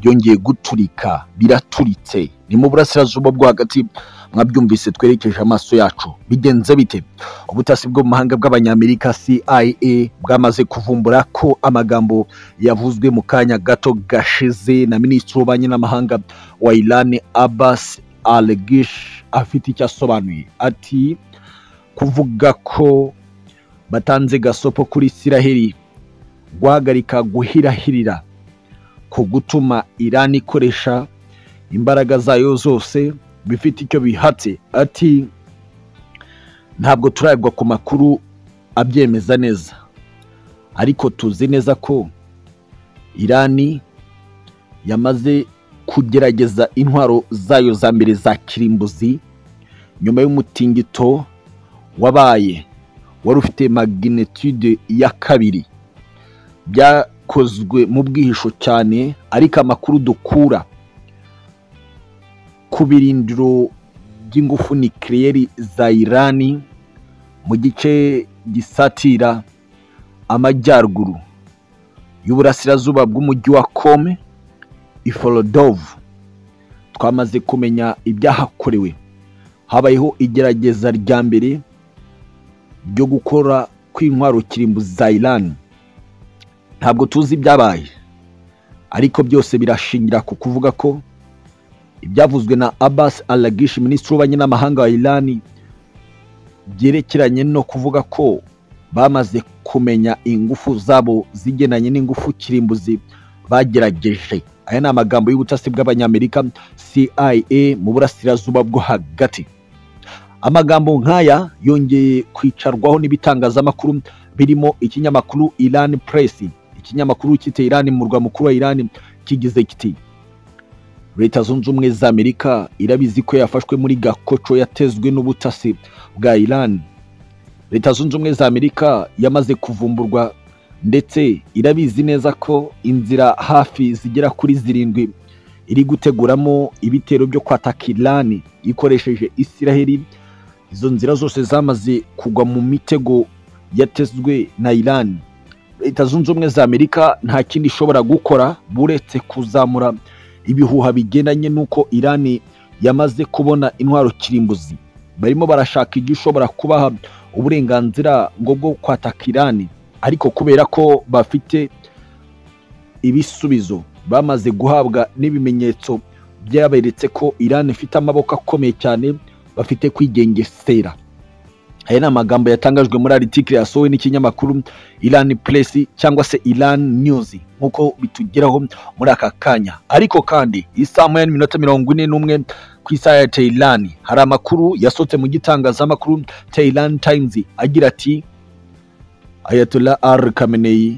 byongeye guturika, biraturitse. Ni mu burasirazuba bwo hagati, mwabyumvise twerekeje amaso yacu. Bigenze bite? Ubutasi bwo mu mahanga bw'abanyamerika CIA bwamaze kuvumbura ko amagambo yavuzwe mu kanya gato gashize na Minisitiri w'Ububanyi n'Amahanga wa Iran Abbas Araghchi afite icyo asobanuye. Ati kuvuga ko batanze gasopo kuri Isiraheli guhagarika guhirahirira ku gutuma Iran ikoresha imbaraga zayo zose bifite icyo bihatse. Ati ntabwo turabwa ku makuru abyemeza neza, ariko tuzi neza ko Iran yamaze kugerageza intwaro zayo za mbere za kirimbuzi nyuma y'umutingito wabaye wari ufite magnitude ya 2. Byakozwe mu bwihisho cyane, ariko amakuru dukura ku birindiro by'ingufu nucleaire za Iran mu gice gisatira amajyaruguru y'uburasirazuba bw'umujyi wa Qom Iforodov, twamaze kumenya ibyahakorewe. Habayeho igerageza rya mbere ryo gukora kw'intwaro kirimbuzi za Iran. Ntabwo tuzi ibyabaye, ariko byose birashingira ku kuvuga ko ibyavuzwe na Abbas Araghchi, Minisitiri w'Ububanyi n'Amahanga wa Iran, byerekeranye no kuvuga ko bamaze kumenya ingufu zabo zigenanye n'ingufu kirimbuzi bagerageje. Aya ni amagambo y'ubutasi bw'abanyamerika CIA mu burasirazuba bwo hagati. Amagambo nk'aya yongeye kwicarwaho n'ibitangazamakuru birimo ikinyamakuru Iran Press. Ikinyamakuru cyite Iran mu murwa mukuru wa Iran kigize kiti Leta Zunze Ubumwe za Amerika irabizi ko yafashwe muri gakoco yatezwe n'ubutasi bwa Iran. Leta Zunze Ubumwe za Amerika yamaze kuvumburwa, ndetse irabizi neza ko inzira hafi zigera kuri 7 iri guteguramo ibitero byo kwataka Iran ikoresheje Isiraheli. Izo nzira zose zamaze kugwa mu mitego yatezwe na Iran. Leta Zunze Ubumwe za Amerika nta kindi ishobora gukora buretse kuzamura ibihuha bigendanye nuko Iran yamaze kubona intwaro kirimbuzi. Barimo barashaka igishobora kubaha uburenganzira ngo bwo kwataka Iran, ariko kubera ko bafite ibisubizo bamaze guhabwa n'ibimenyetso byaberetse ko Iran ifite amaboko akomeye cyane, bafite kwigengesera. Aya ni amagambo yatangajwe muri article yasohowe n'ikinyamakuru Iran Press cyangwa se Iran News nkuko bitugeraho muri aka kanya. Ariko kandi isaha 1:41 ku isaha ya Tehran hari amakuru yasohotse mu gitangazamakuru Tehran Times agira ati Ayatollah Ali Khamenei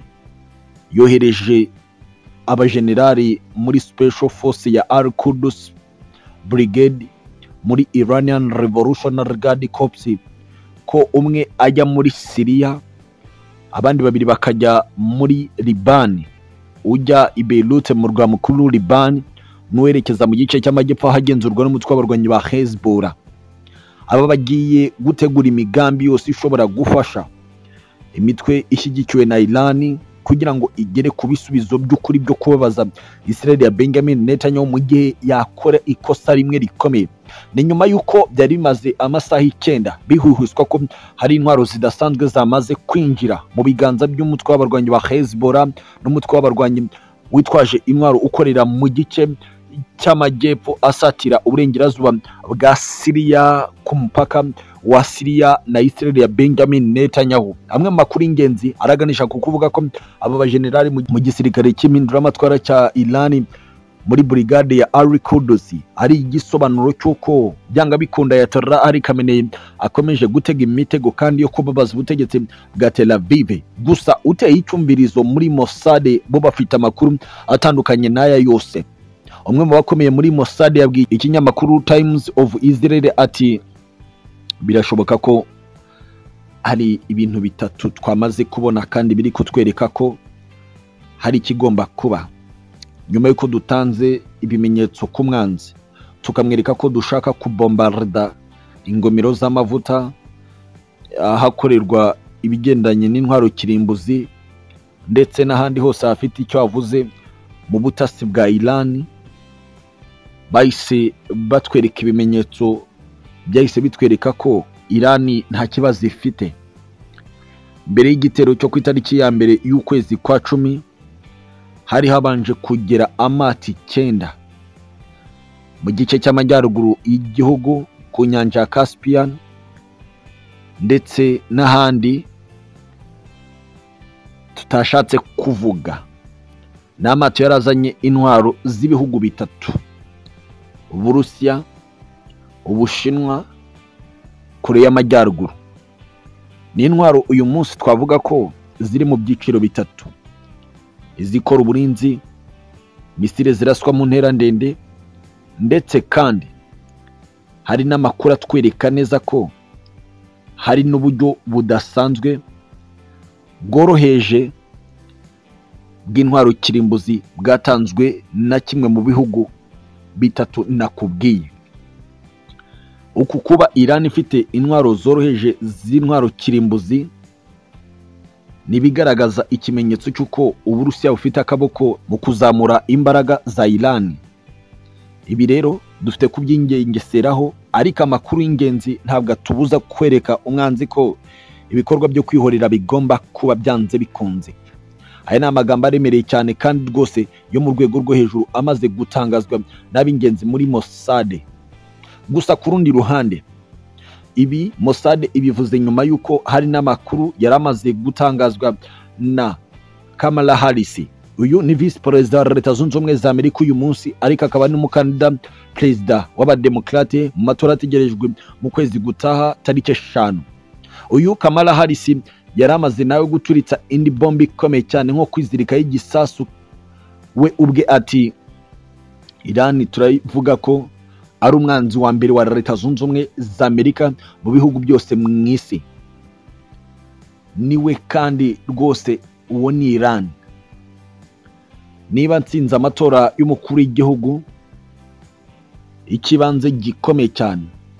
yohereje abajenerali muri Special Force ya Al-Quds Brigade muri Iranian Revolutionary Guard Corps, ko umwe ajya muri Syria, abandi 2 bakajya muri Liban. Ujya i Beirut mu rwa mukuru Liban, n'uwerekeza mu gice cy'amajyepfo hagenzurwa n'umutwe w'abarwanyi ba Hezbollah. Aba bagiye gutegura imigambi yose ishobora gufasha imitwe ishyigikiwe na Iran kugira ngo igere ku bisubizo by'ukuri byo kubabaza Israel ya Benjamin Netanyahu mu gihe yakora ikosa rimwe rikomeye. Ni nyuma yuko byari bimaze amasaha 9 bihuhuswa ko hari intwaro zidasanzwe zamaze kwinjira mu biganza by'umutwe w'abarwanyi ba Hezbollah n'umutwe w'abarwanyi witwaje intwaro ukorera mu gice cy'amajyepfo asatira uburengerazuba bwa Syria ku mupaka wa Syria na Israel ya Benjamin Netanyahu. Amwe mu makuru ingenzi araganisha ku kuvuga ko aba bajenerali mu gisirikare cy'impinduramatwara cya Iran muri brigade ya Al-Quds ari igisobanuro cy'uko byanga bikunda Ayatollah Ali Khamenei akomeje gutega imitego kandi yo kubabaza ubutegetsi bwa Tel Aviv. Gusa uteye icyumvirizo muri Mossad bo bafite amakuru atandukanye n'aya yose. Umwe mu bakomeye muri Mossad yabwiye ikinyamakuru Times of Israel ati birashoboka ko hari ibintu bitatu twamaze kubona kandi biri kutwereka ko hari ikigomba kuba. Nyuma yuko dutanze ibimenyetso ku mwanzi, tukamwereka ko dushaka kubombarda ingomero z'amavuta hakorerwa ibigendanye n'intwaro kirimbuzi ndetse n'ahandi hose hafite icyo avuze, mu butasi bwa Iran bahise batwereka ibimenyetso byahise bitwereka ko Iran nta kibazo ifite. Mbere y'igitero cyo ku itariki ya mbere y'ukwezi kwa 10 hari habanje kugera amati 9 mu gice cy'amajyaruguru y'igihugu ku nyanja ya Caspian ndetse n'ahandi tutashatse kuvuga. N'amato yarazanye intwaro z'ibihugu bitatu: Uburusiya, Ubushinwa, Korea y'Amajyaruguru. Ni intwaro uyu munsi twavuga ko ziri mu byiciro bitatu: izikora uburinzi, misile ziraswa mu ntera ndende, ndetse kandi hari n'amakuru atwereka neza ko hari n'uburyo budasanzwe bworoheje bw'intwaro kirimbuzi bwatanzwe na kimwe mu bihugu bitatu nakubwiye. Uku kuba Iran ifite intwaro zoroheje z'intwaro kirimbuzi nibigaragaza ikimenyetso cy'uko Uburusiya bufite akaboko mu kuzamura imbaraga za Iran. Ibi rero dufite kubyingengeseraho, ariko amakuru y'ingenzi ntabwo atubuza kwereka umwanzi ko ibikorwa byo kwihorera bigomba kuba byanze bikunze. Aya ni amagambo aremereye cyane kandi rwose yo mu rwego rwo hejuru amaze gutangazwa n'ab'ingenzi muri Mossad. Gusa ku rundi ruhande, ibi Mossad ibivuze nyuma y'uko hari n'amakuru yaramaze gutangazwa na Kamala Harris. Uyu ni Vice President wa Leta Zunze Ubumwe za Amerika uyu munsi, ariko akaba n'umukandida perezida w'abademokrate mu matora ategerejwe mu kwezi gutaha tariki 5. Uyu Kamala Harris yaramaze nawe guturitsa indi bombi ikomeye cyane nko kwizirika y'igisasu. We ubwe ati Iran turavuga ko ari umwanzi wa mbere wa Leta Zunze Ubumwe za Amerika mu bihugu byose mu isi. Niwe kandi rwose uwo ni Iran. Niba nsinze amatora y'umukuru w'igihugu, ikibanze gikomeye cyane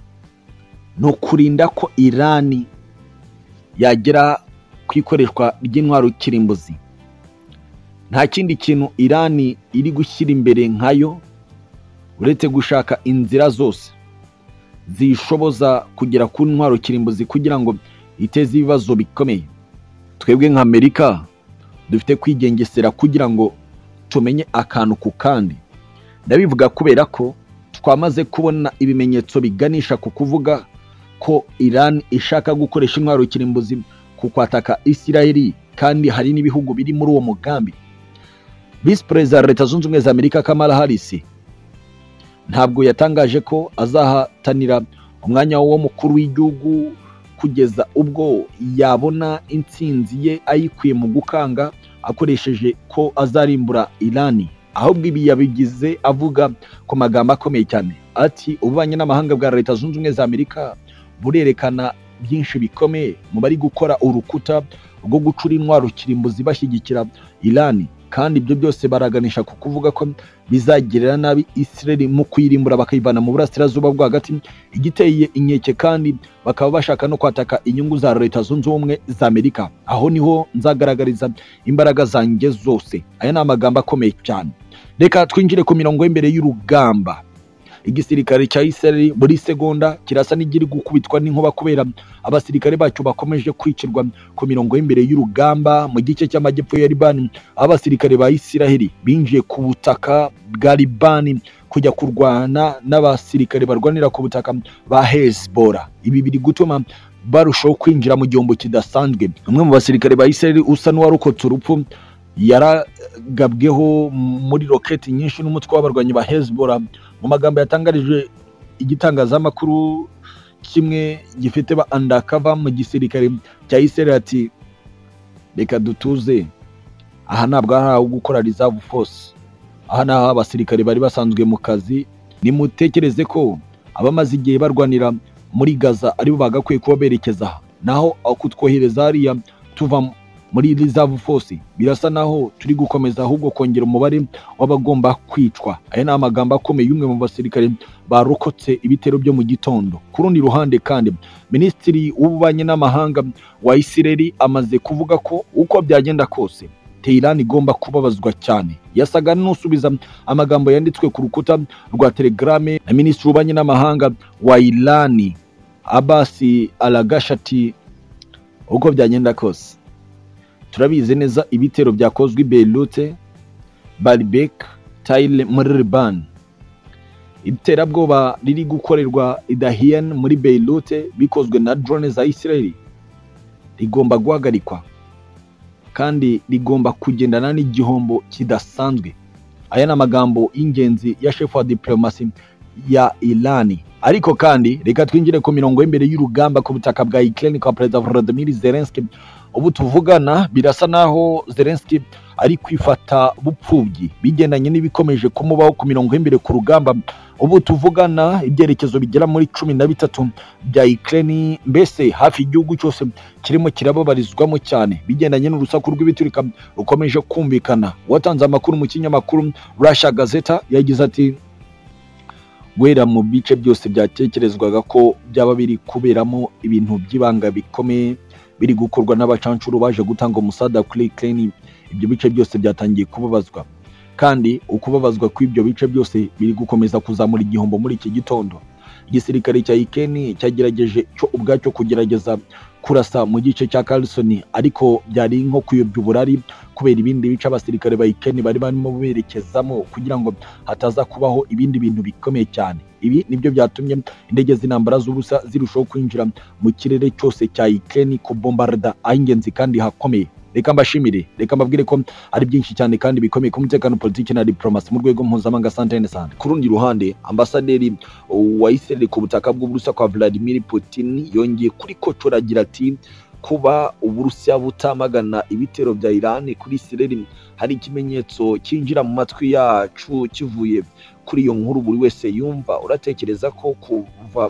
no kurinda ko Iran yagera kwikoreshwa ry'intwaro kirimbuzi. Nta kindi kintu Iran iri gushyira imbere nkayo uretse gushaka inzira zose zishoboza kugera ku ntwaro kirimbuzi kugira ngo iteze ibibazo bikomeye. Twebwe nka Amerika dufite kwigengesera kugira ngo tumenye akantu ku kandi. Ndabivuga kubera ko twamaze kubona ibimenyetso biganisha ku kuvuga ko Iran ishaka gukoresha intwaro kirimbuzi ku kwataka Isiraheli, kandi hari n'ibihugu biri muri uwo mugambi. Vice President wa Leta Zunze Ubumwe za Amerika Kamala Harris ntabwo yatangaje ko azahatanira umwanya wo mukuru w'igihugu kugeza ubwo yabona intsinzi ye ayikwiye mu gukanga akoresheje ko azarimbura Iran. Ahubwo ibi yabigize avuga ku magambo akomeye cyane ati ubanye n'amahanga bwa Leta Zunze Ubumwe za Amerika burerekana byinshi bikomeye mu bari gukora urukuta rwo gucura intwaro kirimbuzi bashyigikira Iran, kandi ibyo byose baraganisha ku kuvuga ko bizagirira nabi Israel mu kwirimbura bakayivana mu burasirazuba bwo hagati igiteye inkeke, kandi bakaba bashaka no kwataka inyungu za Leta Zunze Ubumwe za Amerika. Aho niho nzagaragariza imbaraga zanjye zose. Aya ni amagambo akomeye cyane. Reka twinjire ku mirongo y'imbere y'urugamba. Igisirikare cya Israel buri segonda kirasa n'igiri gukubitwa n'inkuba kubera abasirikare bacyo bakomeje kwicirwa ku mirongo y'imbere y'urugamba mu gice cy'amajyepfo ya Liban. Abasirikare ba Israel binjiye ku butaka bwa Liban kujya kurwana n'abasirikare barwanira ku butaka ba Hezbollah. Ibi biri gutuma barushaho kwinjira mu gihombo kidasanzwe. Umwe mu basirikare ba Israel usa n'uwarokotse urupfu yaragabweho muri roketi nyinshi n'umutwe w'abarwanyi ba Hezbollah. Mu magambo yatangarije igitangazamakuru kimwe gifite ba undercover mu gisirikare cya Israel ati reka dutuze, aha ntabwo ari aho gukora reserve force, aha naho abasirikare bari basanzwe mu kazi. Nimutekereze ko abamaze igihe barwanira muri Gaza aribo bagakwiye kuba berekeza naho kutwohereza hariya tuva muri reserve force. Birasa naho turi gukomeza ahubwo kongera umubare w'abagomba kwicwa. Aya ni amagambo akomeye y'umwe mu basirikare barokotse ibitero byo mu gitondo. Ku rundi ruhande kandi Minisitiri w'Ububanyi n'Amahanga wa Israel amaze kuvuga ko uko byagenda kose Tehran igomba kubabazwa cyane. Yasaga n'usubiza amagambo yanditswe ku rukuta rwa Telegram na Minisitiri w'Ububanyi n'Amahanga wa Iran Abbas Araghchi. Uko byagenda kose turabizi neza ibitero byakozwe i Beirut, Baalbek, Tail muri Liban. Iterabwoba riri gukorerwa i Dahian muri Beirut bikozwe na drone za Israel rigomba guhagarikwa kandi rigomba kugendana n'igihombo kidasanzwe. Aya n'amagambo y'ingenzi ya chef wa diplomasi ya Iran. Ariko kandi reka twinjire ku mirongo y'imbere y'urugamba ku butaka bwa Ukraine kwa President Volodymyr Zelensky. Ubu tuvugana birasa naho Zelensky ari kwifata bupfubyi bigendanye n'ibikomeje kumubaho ku mirongo y'imbere ku rugamba. Ubu tuvugana ibyerekezo bigera muri 13 bya Ukraine, mbese hafi igihugu cyose kirimo kirababarizwamo cyane bigendanye n'urusaku rw'ibiturika rukomeje kumvikana. Watanze amakuru mu kinyamakuru Russia Gazeta yagize ati guhera mu bice byose byatekerezwaga ko byaba biri kuberamo ibintu by'ibanga bikomeye biri gukorwa n'abacancuru baje gutanga umusada kuri Ukraine, ibyo bice byose byatangiye kubabazwa kandi ukubabazwa kw'ibyo bice byose biri gukomeza kuzamura igihombo. Muri iki gitondo igisirikare cya Ukraine cyagerageje cyo ubwacyo kugerageza kurasa mu gice cya Kherson, ariko byari nko kuyobya uburari kubera ibindi bice abasirikare ba Ukraine bari barimo berekezamo kugira ngo hataza kubaho ibindi bintu bikomeye cyane. Ibi nibyo byatumye indege z'intambara z'ubusa zirushaho kwinjira mu kirere cyose cya Ukraine ku bombarda ahingenzi kandi hakomeye. Reka mbashimire, reka mbabwire ko ari byinshi cyane kandi bikomeye ku mutekano, politiki na diplomasi mu rwego mpuzamahanga. Santene sante. Ku rundi ruhande, ambasaderi wa Israel ku butaka bw'Uburusiya kwa Vladimir Putin yongeye kuri kocora agira ati kuba Uburusiya butamagana ibitero bya Iran kuri Israel hari ikimenyetso kinjira mu matwi yacu kivuye kuri iyo nkuru buri wese yumva. Uratekereza ko kuva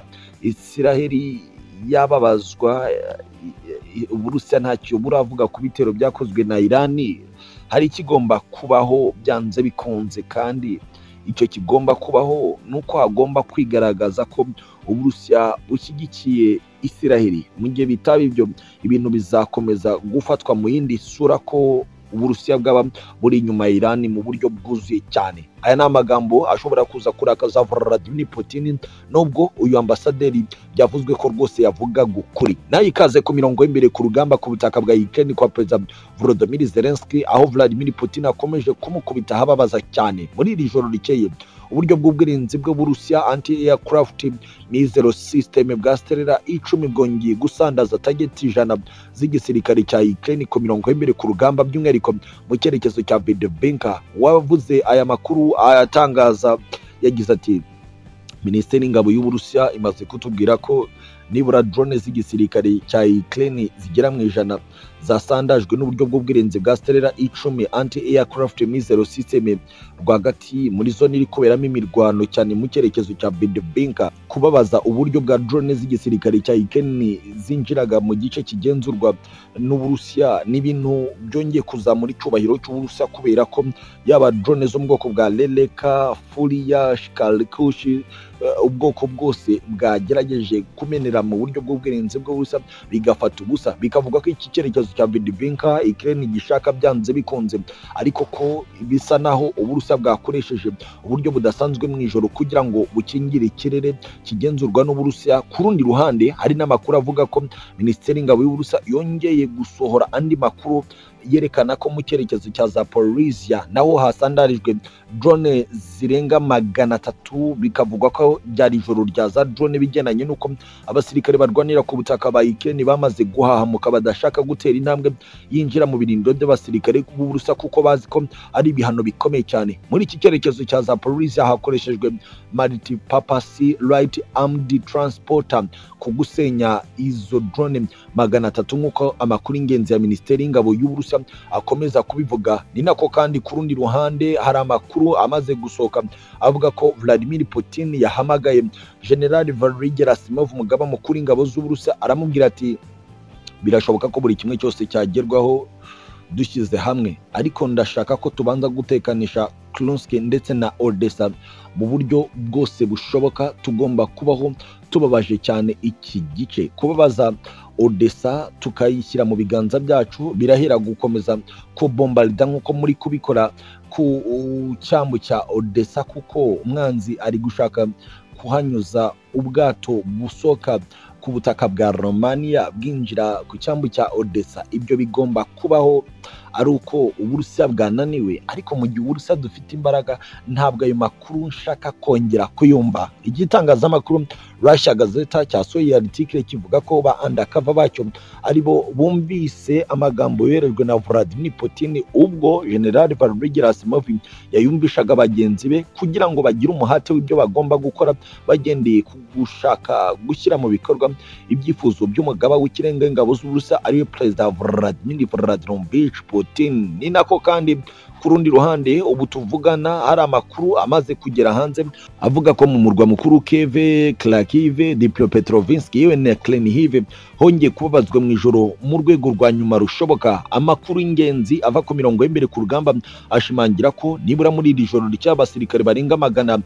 Israel yababazwa Uburusiya ntacyo buravuga ku bitero byakozwe na Iran? Hari ikigomba kubaho byanze bikunze, kandi icyo kigomba kubaho nuko hagomba kwigaragaza ko Uburusiya bushyigikiye Israel. Mu gihe bitaba ibyo, ibintu bizakomeza gufatwa mu yindi sura ko Uburusiya bwaba buri inyuma ya Iran mu buryo bwuzuye cyane. Aya ni amagambo ashobora kuza kurakaza Vladimir Putin, nubwo uyu ambasaderi byavuzwe ko rwose yavuga gukuri. Nayo ikaze ku mirongo y'imbere ku rugamba ku butaka bwa Ukraine kwa President Volodymyr Zelensky, aho Vladimir Putin akomeje kumukubita hababaza cyane. Muri iri joro rikeye, uburyo bw'ubwirinzi bw'Uburusiya anti-aircraft missile system bwa Stellar 10 bwongeye gusandaza target 100 z'igisirikare cya Ukraine ku mirongo y'imbere ku rugamba, by'umwihariko mu cyerekezo cya Berdyansk. Wavuze aya makuru ayatangaza yagize ati Minisiteri y'Ingabo y'Uburusiya imaze kutubwira ko nibura drone z'igisirikare cya Ukraine zigera mu 100 zasandajwe n'uburyo bw'ubwirinzi bwa Stellar 10 anti-aircraft missile system rwagati muri zone iri kuberamo imirwano cyane mu cyerekezo cya Berdyansk. Kubabaza uburyo bwa drone z'igisirikare cya Ukraine zinjiraga mu gice kigenzurwa n'Uburusiya n'ibintu byongeye kuzamura icyubahiro cy'Uburusiya, kubera ko yaba drone zo mu bwoko bwa Leleka, Furia, Shkalkush, ubwoko bwose bwagerageje kumenera mu buryo bw'ubwirinzi bw'Uburusiya bigafata ubusa. Bikavuga ko iki cyerekezo cya Berdyansk Ukraine gishaka byanze bikunze, ariko ko bisa naho Uburusiya bwakoresheje uburyo budasanzwe mu ijoro kugira ngo bukingire ikirere kigenzurwa n'Uburusiya. Ku rundi ruhande, hari n'amakuru avuga ko Minisiteri y'Ingabo y'Uburusiya yongeye gusohora andi makuru yerekana ko mu cyerekezo cya Zaporizhia naho hasandarijwe drone zirenga 300. Bikavugwa ko byari ijoro rya za drone bigenanye nuko abasirikare barwanira ku butaka ba Ukraine bamaze guhahamuka badashaka gutera intambwe yinjira mu birindo by'abasirikare b'Uburusiya kuko bazi ko ari ibihano bikomeye cyane. Muri iki cyerekezo cya Zaporizhia hakoreshejwe multi-purpose light armed transporter ku gusenya izo drone 300 nk'uko amakuru ingenzi ya Minisiteri y'Ingabo y'Uburusiya akomeza kubivuga. Ni nako kandi ku rundi ruhande hari amakuru amaze gusohoka avuga ko Vladimir Putin yahamagaye General Valery Gerasimov, umugaba mukuru w'ingabo z'Uburusiya, aramubwira ati birashoboka ko buri kimwe cyose cyagerwaho dushyize hamwe, ariko ndashaka ko tubanza gutekanisha Kursk ndetse na Odessa mu buryo bwose bushoboka. Tugomba kubaho tubabaje cyane iki gice. Kubabaza Odessa tukayishyira mu biganza byacu, birahera gukomeza kubombarda nk'uko muri kubikora ku cyambu cya Odessa, kuko umwanzi ari gushaka kuhanyuza ubwato busoka ku butaka bwa Romania bwinjira ku cyambu cya Odessa. Ibyo bigomba kubaho ari uko Uburusiya bwananiwe, ariko mu gihe Uburusiya dufite imbaraga ntabwo ayo makuru nshaka kongera kuyumva. Igitangazamakuru Russia Gazeta cyasohoye article kivuga ko ba undercover bacyo aribo bumvise amagambo yoherejwe na Vladimir Putin ubwo General Valery Gerasimov yayumvishaga bagenzi be kugira ngo bagire umuhate w'ibyo bagomba gukora bagendeye ku gushaka gushyira mu bikorwa ibyifuzo by'umugaba w'ikirenga ingabo z'Uburusiya ariyo Perezida Vladimir Vladimirovich Putin. Ni nako kandi ku rundi ruhande ubu tuvugana hari amakuru amaze kugera hanze avuga ko mu murwa mukuru Kiev, Kharkiv, Dnipropetrovsk yewe na Chernihiv hongeye kubabazwa mu ijoro mu rwego rwa nyuma rushoboka. Amakuru y'ingenzi ava ku mirongo y'imbere ku rugamba ashimangira ko nibura muri iri joro ry'abasirikare barenga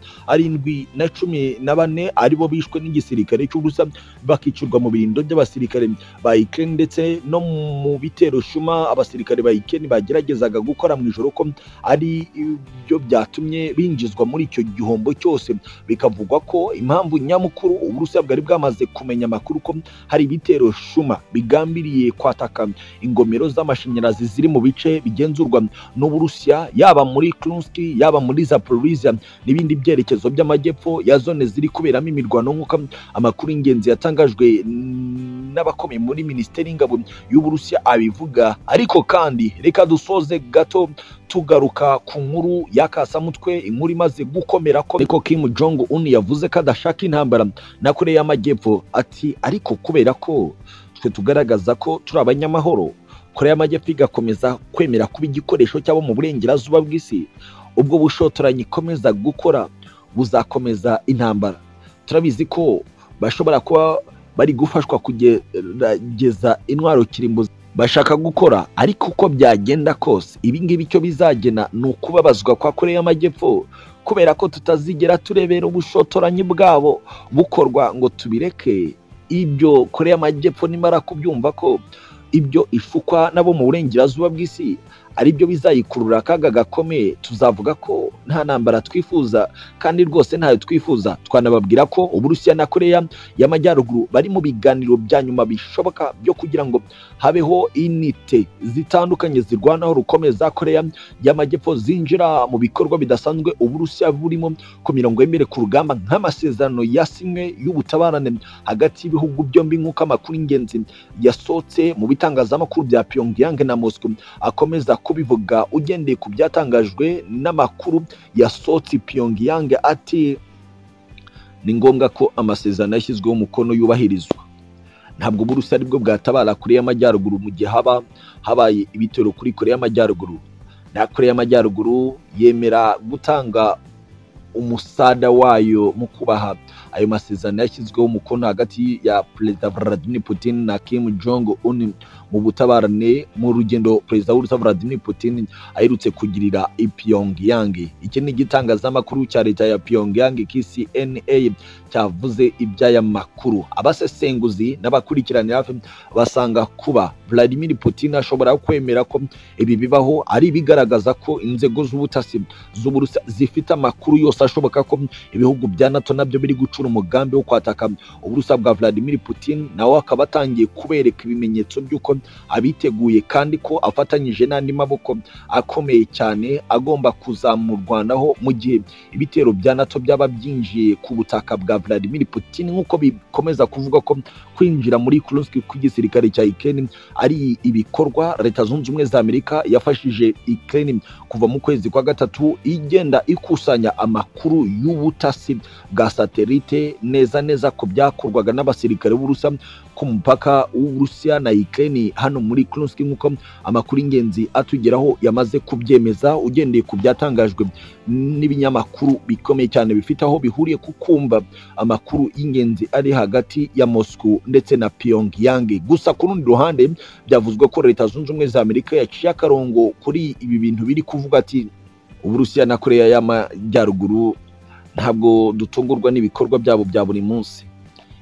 714 aribo bishwe n'igisirikare cy'Uburusiya bakicurwa mu birindo by'abasirikare ba Ukraine, ndetse no mu bitero shuma abasirikare ba Ukraine bageragezaga gukora mu ijoro ko ari byo byatumye binjizwa muri icyo gihombo cyose. Bikavugwa ko impamvu nyamukuru Uburusiya bwari bwamaze kumenya amakuru ko hari ibitero shuma bigambiriye kwataka ingomero z'amashanyarazi ziri mu bice bigenzurwa n'Uburusiya, yaba muri Kursk, yaba muri Zaporizhia n'ibindi byerekezo by'amajyepfo ya zone ziri kuberamo imirwano, nk'uko amakuru y'ingenzi yatangajwe n'abakomeye muri Minisiteri y'Ingabo y'Uburusiya abivuga. Ariko kandi reka dusoze gato tugaruka ku nkuru y'akasamutwe, inkuru imaze gukomera ko ariko Kim Jong Un yavuze ko adashaka intambara na Korea y'Amajyepfo. Ati ariko kubera ko twe tugaragaza ko turi abanyamahoro, Korea y'Amajyepfo igakomeza kwemera kuba igikoresho cyabo mu burengerazuba bw'isi, ubwo bushotoranyi ikomeza gukora buzakomeza intambara. Turabizi ko bashobora kuba bari gufashwa kugerageza intwaro kirimbuzi bashaka gukora, ariko uko byagenda kose ibi ngibi icyo bizagena ni ukubabazwa kwa Korea y'Amajyepfo, kubera ko tutazigera turebera ubushotoranyi bwabo bukorwa ngo tubireke. Ibyo Korea y'Amajyepfo nimara kubyumva ko ibyo ishukwa nabo mu burengerazuba bw'isi ari byo bizayikurura akaga gakomeye, tuzavuga ko nta ntambara twifuza, kandi rwose ntayo twifuza. Twanababwira ko Uburusiya na Korea y'Amajyaruguru bari mu biganiro bya nyuma bishoboka byo kugira ngo habeho inite zitandukanye zirwanaho rukomeye za Korea y'Amajyepfo zinjira mu bikorwa bidasanzwe Uburusiya burimo ku mirongo y'imbere ku rugamba, nk'amasezerano yasinywe y'ubutabarane hagati y'ibihugu byombi, nk'uko amakuru y'ingenzi yasohotse mu bitangazamakuru bya Pyongyang na Moscow akomeza kubivuga. Ugendeye ku byatangajwe n'amakuru yasohotse Pyongyang, ati ni ngombwa ko amasezerano yashyizweho umukono yubahirizwa. Ntabwo Uburusiya aribwo bwatabara Korea y'Amajyaruguru mu gihe habaye ibitero kuri Korea y'Amajyaruguru, na Korea y'Amajyaruguru yemera gutanga umusada wayo mu kubaha ayo masezerano yashyizweho umukono hagati ya Perezida Vladimir Putin na Kim Jong Un mu butabarane mu rugendo Perezida w'Uburusiya Vladimir Putin aherutse kugirira i Pyongyang. Iki ni igitangazamakuru cya leta ya Pyongyang KCNA cyavuze iby'aya makuru. Abasesenguzi n'abakurikirana hafi basanga kuba Vladimir Putin ashobora kwemera ko ibi bibaho ari ibigaragaza ko inzego z'ubutasi z'Uburusiya zifite amakuru yose ashoboka ko ibihugu bya NATO nabyo biri gucura umugambi wo kwataka Uburusiya bwa Vladimir Putin, nawe akaba atangiye kubereka ibimenyetso by'uko abiteguye, kandi ko afatanyije n'andi maboko akomeye cyane agomba kuzamurwanaho mu gihe ibitero bya NATO byaba byinjiye ku butaka bwa Vladimir Putin, nk'uko bikomeza kuvuga ko kwinjira muri Kursk kw'igisirikare cya Ukraine ari ibikorwa Leta Zunze Ubumwe za Amerika yafashije Ukraine kuva mu kwezi kwa gatatu igenda ikusanya amakuru y'ubutasi bwa satelite neza ku byakorwaga n'abasirikare b'Uburusiya ku mupaka w'Uburusiya na Ukraine hano muri Kursk, nk'uko amakuru y'ingenzi atugeraho yamaze kubyemeza. Ugendeye ku byatangajwe n'ibinyamakuru bikomeye cyane bifite aho bihuriye ku kumva amakuru y'ingenzi ari hagati ya Moscow ndetse na Pyongyang. Gusa ku rundi ruhande byavuzwe ko Leta Zunze Ubumwe za Amerika yaciye akarongo kuri ibi bintu biri kuvuga ati Uburusiya na Korea y'Amajyaruguru ntabwo dutungurwa n'ibikorwa byabo bya buri munsi.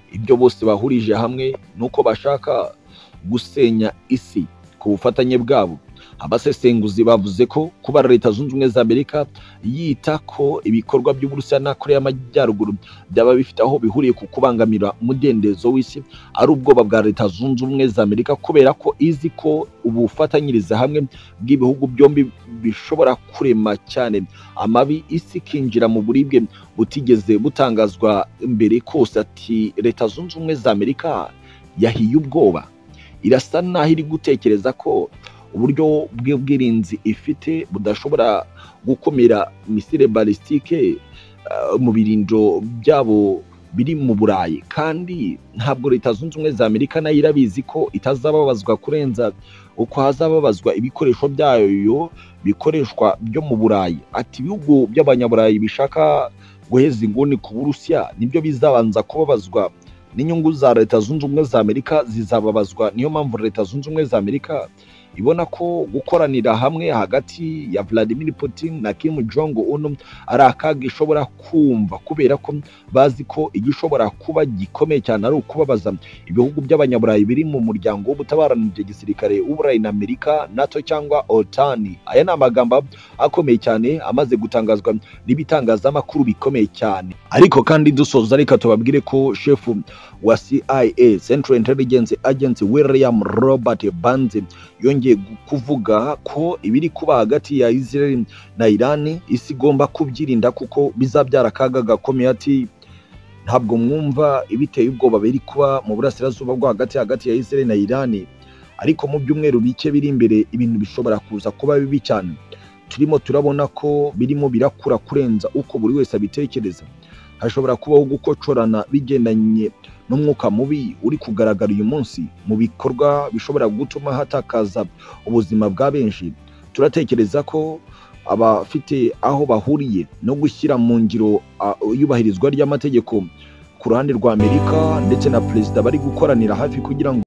ibyo bose bahurije hamwe nuko bashaka gusenya isi ku bufatanye bwabo. Abasesenguzi bavuze ko kuba Leta Zunze Ubumwe za Amerika yita ko ibikorwa by'Uburusiya na Korea y'Amajyaruguru byaba bifite aho bihuriye ku kubangamira umudendezo w'isi ari ubwoba bwa Leta Zunze Ubumwe za Amerika, kubera ko izi ko ubufatanyiriza hamwe bw'ibihugu byombi bishobora kurema cyane amabi, isi kinjira mu buribwe butigeze butangazwa mbere kose. Ati Leta Zunze Ubumwe za Amerika yahiye ubwoba, irasa naho iri gutekereza ko uburyo bw'ubwirinzi ifite budashobora gukomera misile balistike mu birindiro byabo biri mu Burayi, kandi ntabwo Leta Zunze Ubumwe za Amerika nayo irabizi ko itazababazwa kurenza uko hazababazwa ibikoresho byayo bikoreshwa byo mu Burayi. Ati ibihugu by'abanyaburayi bishaka guheza inguni ku Burusiya nibyo bizabanza kubabazwa, n'inyungu za Leta Zunze Ubumwe za Amerika zizababazwa. Niyo mpamvu Leta Zunze Ubumwe za Amerika ibona ko gukoranira hamwe hagati ya Vladimir Putin na Kim Jong Un ari akaga ishobora kumva, kubera ko bazi ko igishobora kuba gikomeye cyane ari ukubabaza ibihugu by'abanyaburayi biri mu muryango w'ubutabaranije gisirikare w'Uburayi na Amerika, NATO cyangwa OTAN. Aya ni amagambo akomeye cyane amaze gutangazwa n'ibitangazamakuru bikomeye cyane. Ariko kandi dusoza, reka tubabwire ko shefu wa CIA Central Intelligence Agency William Robert Burns yongeye kuvuga ko ibiri kuba hagati ya Israel na Iran isi igomba kubyirinda kuko bizabyara akaga gakomeye. Ati ntabwo mwumva ibiteye ubwoba biri kuba mu burasirazuba bwo hagati ya Israel na Iran, ariko mu byumweru bike biri imbere ibintu bishobora kuza kuba bibi cyane. Turimo turabona ko birimo birakura kurenza uko buri wese abitekereza. Hashobora kubaho gukocorana bigendanye n'umwuka mubi uri kugaragara uyu munsi mu bikorwa bishobora gutuma hatakaza ubuzima bwa benshi. Turatekereza ko abafite aho bahuriye no gushyira mu ngiro iyubahirizwa ry'amategeko ku ruhande rwa Amerika ndetse na Perezida bari gukoranira hafi kugira ngo